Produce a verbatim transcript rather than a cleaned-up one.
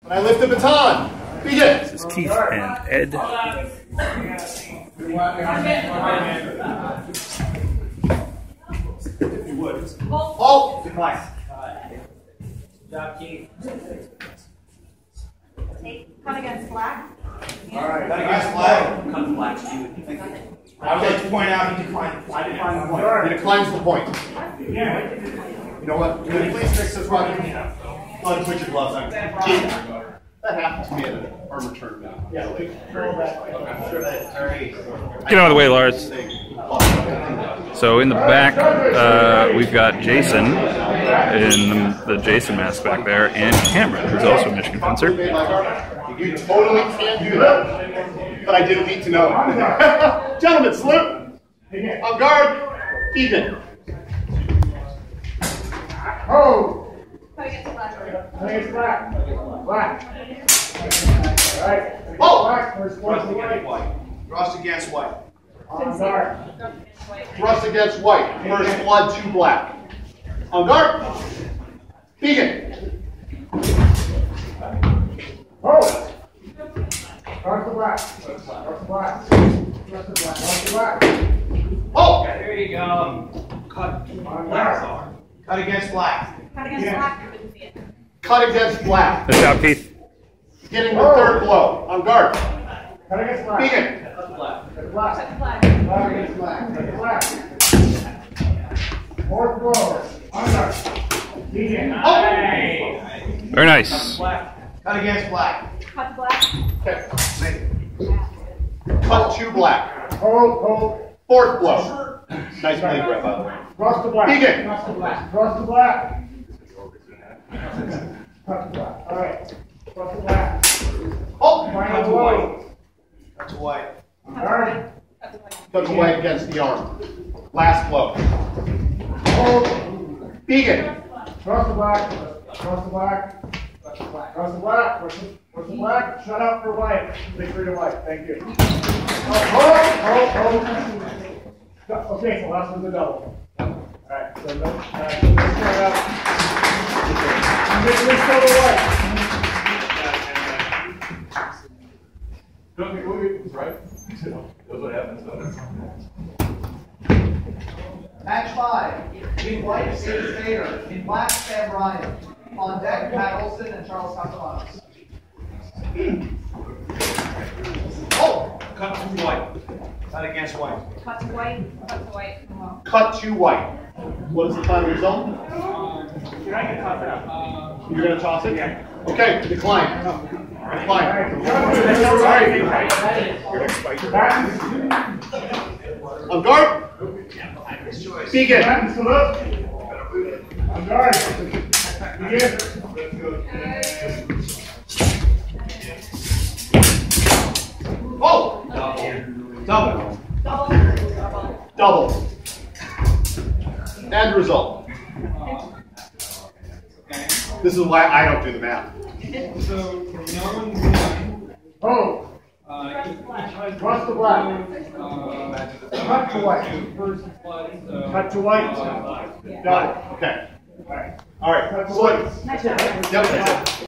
When I lift the baton, begin. This is Keith and Ed. Halt. Decline. Job, Keith. Cut against black. All right, cut against black. Cut black. I would like to point out he declined. I declined the point. He declines the point. You know what? Can you please fix this, Roger? Go ahead and put your gloves on. Keith, that happened to me at an armor tournament. Yeah. Get out of the way, Lars. So in the back, uh, we've got Jason in the Jason mask back there, and Cameron, who's also a Michigan fencer. You totally can do that, but I didn't need to know it. Gentlemen, salute. On guard, begin. Oh! Cut against black. Cut against black. Black. All right. Oh! Black. First Thrust against white. Thrust against white. On guard. Thrust against white. First blood to black. On guard, begin. Oh! Cross the black. Cross the black. Cross the black. Cross the black. Oh! There you go. Cut. On guard. Cut against black. Cut against black. You couldn't see it. Cut against black. Good job, Keith. Getting the third blow. On guard, Cut against black. begin. Cut black. Cut black. Black against black. Cut black. Fourth blow. On guard. Begin. Very nice. Cut against black. Cut black. Okay. Cut to black. Hold, hold. Fourth blow. Nice blade grip, by the way. Cross the black. Begin. Cross the black. Cross the black. Cross the black. All right. Cross the black. Oh! Final blow. Cut to white. On guard. Cut away against the arm. Last blow. Hold. Begin. Cross the black. Cross the black. Cross the black. Cross the black. Cross the, cross the black. Shut up for white. Victory to white. Thank you. Oh, hold. Hold. Hold. Okay, so last one's a double. Alright, so no, alright, so let's start out. Let's, let's go to white. Don't think movie was right. That's what happens. Match five. In white, Steve Vader. In black, Sam Ryan. On deck, Matt Olson and Charles Castellanos. Oh! Cut to white. Cut against white. Cut to white. Cut to white. Oh. Cut to white. What is the final result? You're not gonna toss it out. You're going to toss it? Yeah. Okay, decline. Decline. On guard, begin. On guard. Begin. Oh! Double. Double. Double. End result. This is why I don't do the math. So, no one Oh. uh, Cross the black. Uh, Cut to white. First blood, so, Cut to white. uh, Double. Okay. All right. All right. Cut to So, white. Nice job. yep, that's it.